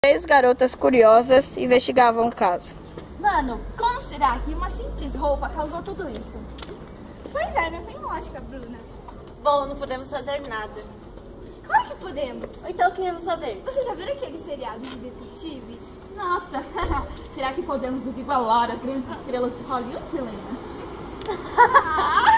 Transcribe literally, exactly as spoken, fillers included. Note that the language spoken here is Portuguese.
Três garotas curiosas investigavam o caso. Mano, como será que uma simples roupa causou tudo isso? Pois é, não tem lógica, Bruna. Bom, não podemos fazer nada. Claro que podemos. Então o que vamos fazer? Você já viu aquele seriado de detetives? Nossa, será que podemos nos igualar a grandes estrelas de Hollywood, Helena? Ah!